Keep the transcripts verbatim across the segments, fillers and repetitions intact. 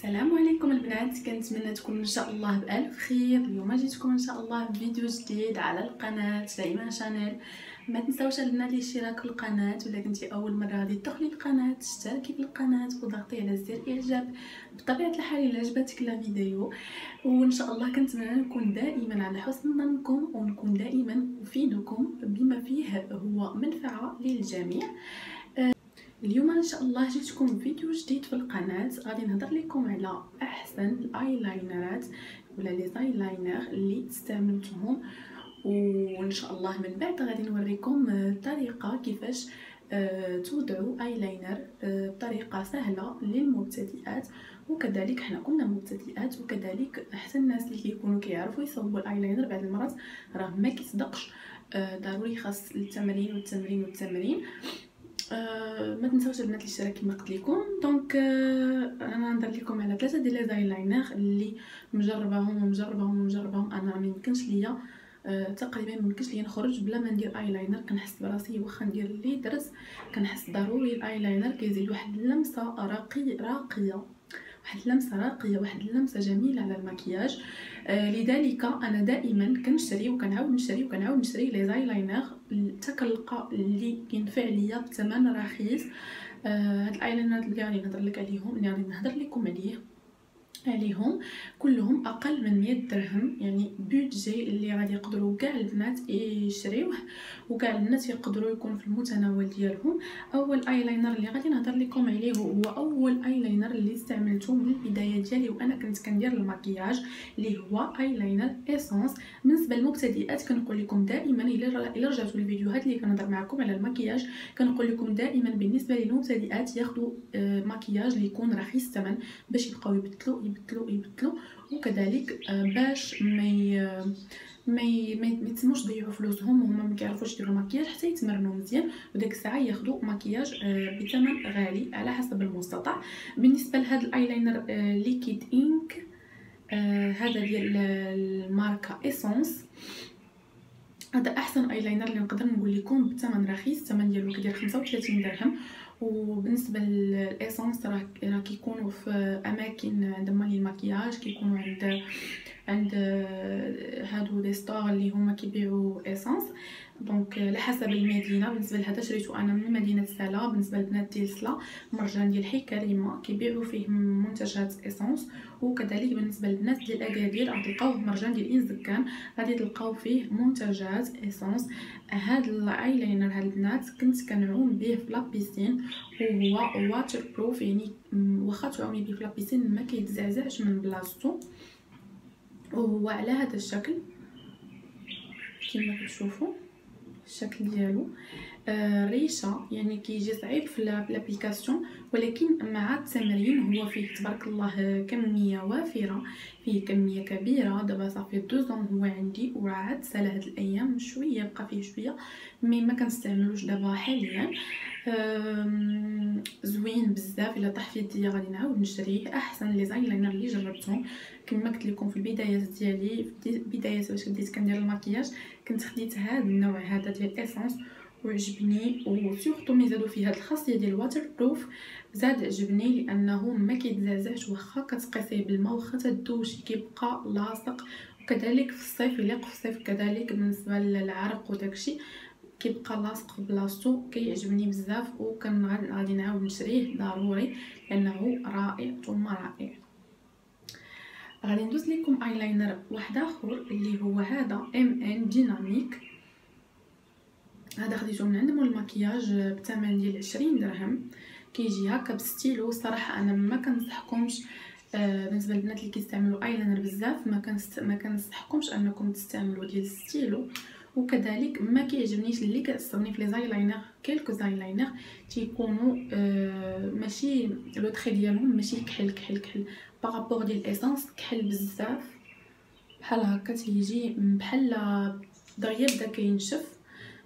السلام عليكم البنات، كنتمنى تكونوا ان شاء الله بالف خير. اليوم جيتكم ان شاء الله بفيديو جديد على القناه دائما شانيل. ما تنساوش البنات الاشتراك في القناه، ولا كنتي اول مره غادي تدخلي القناه تشتركي في القناه وضغطي على زر اعجاب. بطبيعه الحال الا عجبتك لا فيديو، وان شاء الله كنتمنى نكون دائما على حسن ظنكم ونكون دائما افيدكم بما فيه هو منفعه للجميع. اليوم ان شاء الله جيتكم فيديو جديد في القناه، غادي نهضر لكم على احسن الايلاينرات ولا لي زايلاينر اللي استعملتهم، وان شاء الله من بعد غادي نوريكم الطريقه كيفاش توضعوا ايلاينر بطريقه سهله للمبتدئات. وكذلك حنا كنا مبتدئات، وكذلك حتى الناس اللي كيكونوا كيعرفوا يصوبوا الايلاينر بعض المرات راه ما كيصدقش. ضروري خاص التمرين والتمرين والتمرين. أه ما تنساوش البنات الاشتراك كما قلت لكم. دونك أه انا ندير لكم على ثلاثه ديال لي زايلاينر اللي مجرباهم ومجرباهم ومجرباهم. انا ما يمكنش ليا أه تقريبا ما يمكنش ليا نخرج بلا ما ندير ايلاينر. كنحس براسي واخا ندير اللي درت، كنحس ضروري الايلاينر كيزيد واحد اللمسه راقيه راقيه واحد اللمسه راقيه واحد اللمسه جميله على المكياج. آه لذلك انا دائما كنشري وكنعاود نشري وكنعاود نشري لي زايلاينر حتى كنلقى اللي كينفع ليا بثمن رخيص. آه هاد الايلاينرات اللي غادي نهضر لك عليهم اللي غادي نهضر لكم عليه عليهم كلهم اقل من مية درهم، يعني بودجي اللي غادي يقدروا كاع البنات يشريوه وكاع الناس يقدروا يكون في المتناول ديالهم. اول ايلاينر اللي غادي نهضر لكم عليه هو اول ايلاينر اللي استعملته من البدايه ديالي وانا كنت كندير المكياج، اللي هو ايلاينر اسونس. بالنسبه للمبتدئات كنقول لكم دائما الا الا رجعتوا للفيديوهات اللي كنهضر معكم على المكياج، كنقول لكم دائما بالنسبه للمبتدئات ياخذوا مكياج اللي يكون رخيص الثمن باش يبقاو يبدلوا يبدلوا يبدلوا وكذلك باش ما ما ما يتسموش ضيعوا فلوسهم وهما ما كيعرفوش يديروا مكياج حتى يتمرنوا مزيان، وديك الساعه ياخذوا مكياج بثمن غالي على حسب المستطاع. بالنسبه لهذا الايلاينر ليكيد انك، هذا ديال الماركه اسونس، هذا احسن ايلاينر اللي نقدر نقول لكم بثمن رخيص. الثمن ديالو كيدير خمسة وثلاثين درهم. وبالنسبه للاسونس راه راه كيكونوا في اماكن عندهم لي المكياج، كيكونوا عند عند هادو دي ستور اللي هما كيبيعوا اسونس. دونك على حسب المدينه. بالنسبه لهذا شريته انا من مدينه سلا. بالنسبه للبنات ديال سلا مرجان ديال حي كريمه كيبيعوا فيه منتجات اسونس، وكذلك بالنسبه للناس ديال اكادير غتلقاوه في مرجان ديال انزكان غادي تلقاو فيه منتجات اسونس. هذا الايلاينر هاد البنات كنت كنعوم به في لابيسين وهو واتر بروف، يعني واخا تعومي به في لابيسين ما كيتزعزعش من بلاصتو، وهو على هذا الشكل كما كتشوفوا الشكل ديالو. آه ريشه يعني كيجي صعيب في الابليكاسيون، ولكن مع التمرين هو فيه تبارك الله كميه وافره، فيه كميه كبيره. دابا صافي دوزون هو عندي وراه عاد سالا هاد الايام شويه بقى فيه شويه مي ما كنستعملوش دابا حاليا. زوين بزاف. الا طاح في يديا غادي نعاود نشريه. احسن لي زايلاينر اللي جربتهم كما قلت لكم في البدايات ديالي، في بدايات باش بديت كندير المكياج كنت خديت هذا النوع هذا ديال اسونس وعجبني، وسورتو مي زادوا فيه هذه الخاصيه ديال واتر بروف زاد عجبني لانه ما كيتزعزعش واخا كتقيسيه بالماء واخا تدوشي كيبقى لاصق. وكذلك في الصيف يليق في الصيف كذلك بالنسبه للعرق وداكشي كيبقى لاصق في بلاصتو. كيعجبني بزاف وكان غادي نعاود نشريه ضروري لانه رائع ثم رائع. غادي ندوز لكم ايلاينر واحد اخر اللي هو هذا ام ان ديناميك. هذا خديته من عند مول المكياج بثمن ديال عشرين درهم. كيجي هكا بستيلو. صراحه انا ما كنصحكمش آه بالنسبه للبنات اللي كيستعملوا ايلاينر بزاف ما كنست... ما كنصحكمش انكم تستعملوا ديال ستيلو. وكذلك ما كيعجبنيش اللي كيأثرني في لي زايلاينر كلكو زايلاينر تيكونوا آه ماشي لو تري ديالهم ماشي كحل كحل كحل بارابور ديال الاسانس كحل بزاف بحال هكا تيجي بحال دغيا بدا كينشف.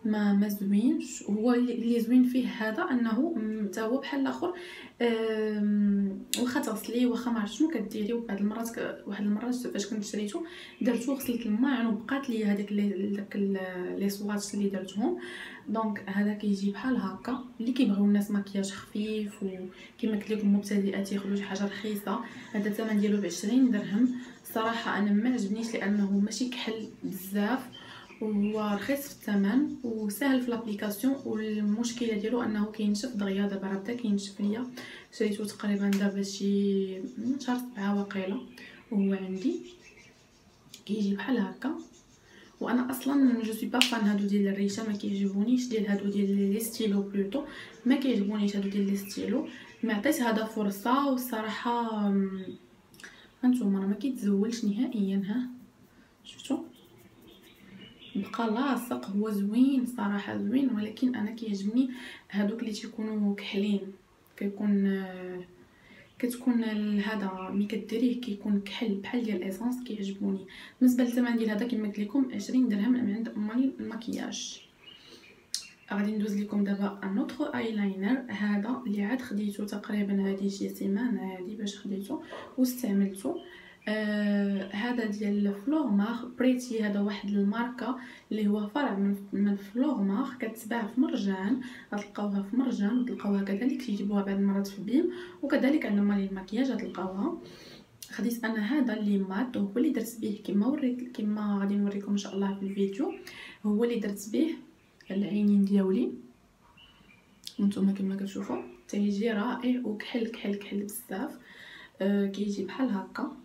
ما ما زوينش. هو اللي زوين فيه هذا انه حتى هو بحال الاخر، واخا تغسليه واخا ما عرفت شنو كديري. وبعض المرات ك... واحد المرات فاش كنت شريته درتو غسلت الماعن وبقات لي هذيك لي داك لي سواتش اللي درتهم. دونك هذا كيجي بحال هكا. اللي كيبغيو الناس مكياج خفيف وكما قلت لكم مبتدئات ياخذوا شي حاجه رخيصه، هذا الثمن ديالو ب عشرين درهم. صراحه انا ما عجبنيش لانه ماشي كحل بزاف وهو رخيص في الثمن وسهل في الابليكاسيون. والمشكله ديالو انه كينشف دغيا. دابا راه بدا كينشف ليا، شريته تقريبا دابا شي شهر سبعة واقيلا وهو عندي كيجي بحال هكا. وانا اصلا جو سوي با فان هادو ديال الريشه، ما كيعجبونيش. ديال هادو ديال لي ستيلو بلوتو ما كيعجبونيش هادو ديال لي ستيلو. ما عطيت هذا فرصه والصراحه هانتوما راه ما كيتزولش نهائيا. ها شفتوا بقى لاصق. هو زوين صراحه زوين، ولكن انا كيعجبني هادوك اللي تيكونوا كحلين. كيكون كتكون هذا ملي كديريه كيكون كحل بحال ديال الايسونس، كيعجبوني. بالنسبه للثمن ديال هذا كما قلت لكم عشرين درهم من عند مالي المكياج. غادي ندوز لكم دابا ان اوتر ايلاينر. هذا اللي عاد خديته تقريبا هذه شي سيمانه هذه باش خديته واستعملته. آه هذا ديال فلورمار بريتي. هذا واحد الماركه اللي هو فرع من من فلورمار، كتباع في مرجان. غتلقاوها في مرجان وتلقاوها كذلك تيجيبوها بعض المرات في بيم، وكذلك عندنا مال المكياج غتلقاوها. خديت انا هذا اللي مات هو اللي درت به كما وريت كما غادي نوريكم ان شاء الله في الفيديو. هو اللي درت به العينين ديالي نتوما كما كتشوفوا. تيجي رائع وكحل كحل كحل بزاف. آه كيجي بحال هكا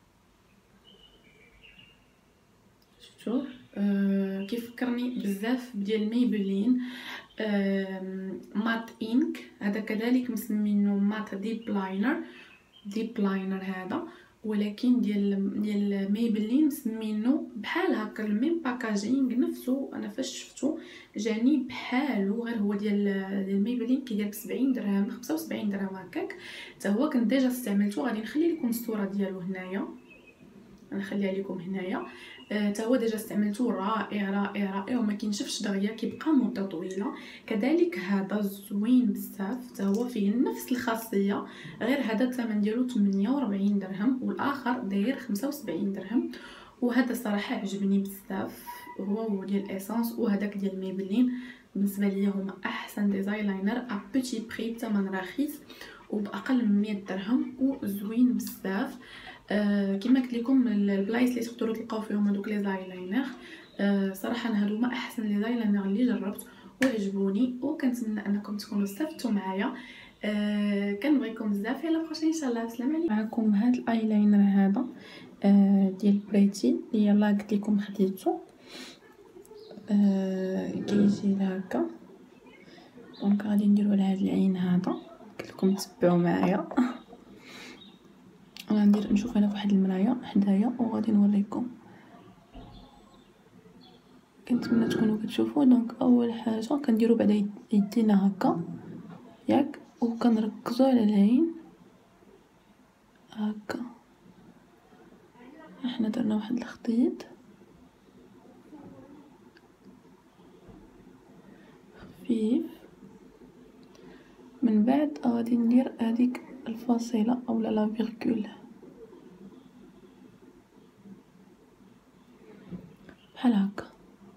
شفتوا. آه كيفكرني بزاف ديال ميبلين آه مات انك. هذا كذلك مسمينه مات ديب لاينر. ديب لاينر هذا، ولكن ديال ديال ميبلين مسمينه بحال هكا الميم باكاجينغ نفسه. انا فاش شفتو جاني بحالو، غير هو ديال ديال ميبلين كيدير ب سبعين درهم خمسة وسبعين درهم هكاك. حتى هو كنت ديجا استعملته. غادي نخلي لكم الصوره ديالو هنايا، نخليها لكم هنايا. حتى هو ديجا استعملته رائع رائع رائع وما كينشفش دغيا، كيبقى مده طويله. كذلك هذا زوين بزاف، حتى هو فيه نفس الخاصيه، غير هذا الثمن ديالو ثمانية وأربعين درهم والاخر داير خمسة وسبعين درهم. وهذا صراحه عجبني بزاف. هو هو ديال اسانس وهذاك ديال ميبلين بالنسبه ليا هما احسن ديزاينر ا بوتي بري بثمن رخيص وباقل من مية درهم وزوين بزاف. آه كما قلت لكم البلايص اللي تقدروا تلقاو فيهم هذوك لي زايلاينر آه صراحه هادو هما احسن لي زايلاينر اللي جربت وعجبوني، وكنتمنى انكم تكونوا استفدتوا معايا. آه كنبغيكم بزاف. يلا بروشين ان شاء الله. السلام عليكم. معكم هاد الايلاينر هذا آه ديال بريتي اللي يلا قلت لكم خديته. آه كيجي هكا. دونك غادي نديرو على هاد العين هذا. قلت لكم تبعوا معايا. غندير نشوف انا فواحد المرايه حدايا وغادي نوريكم. كنتمنى تكونوا كتشوفوا. دونك اول حاجه كنديرو بعدا يدينا هكا ياك، وكنركزوا على العين هكا. احنا درنا واحد الخطيط خفيف. من بعد غادي ندير هذيك الفاصله اولا لا فيرغول بحال هكا.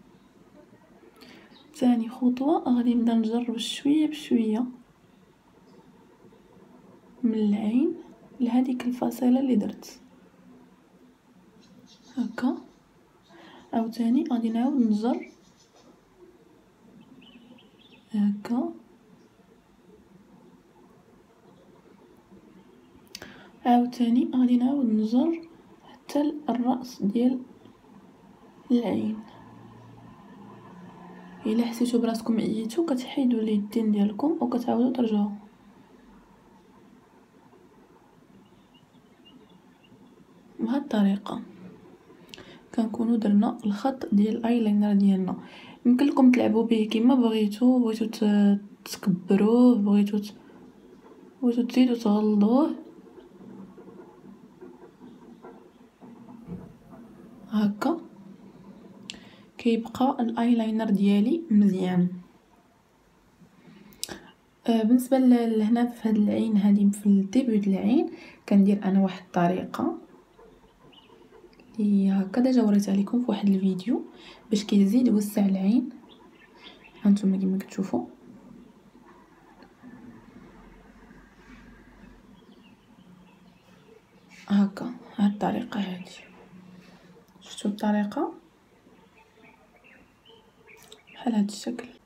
ثاني خطوه غادي نبدا نجرب شويه بشويه من العين لهذيك الفاصله اللي درت هكا. عاوتاني غادي نعاود نجر هكا. عاوتاني غادي نعاود نجر حتى الراس ديال العين. الا حسيتوا براسكم عييتوا كتحيدوا اليدين ديالكم وكتعاودوا ترجعوا بهذه الطريقه. كنكونوا درنا الخط ديال الايلاينر ديالنا. يمكن لكم تلعبوا به كما بغيتوا، بغيتوا تكبروه، بغيتوا بغيتوا تزيدوا تغلظوه هكا. كيبقى الايلاينر ديالي مزيان. آه بالنسبه لهنا في هاد العين هادي في الديبي د العين كندير انا واحد الطريقه اللي هكا ديجا وريتها لكم في واحد الفيديو باش كيزيد يوسع العين. هانتوما كما كتشوفوا هكا هاد الطريقه هادي. شفتوا الطريقه بحال هاد الشكل.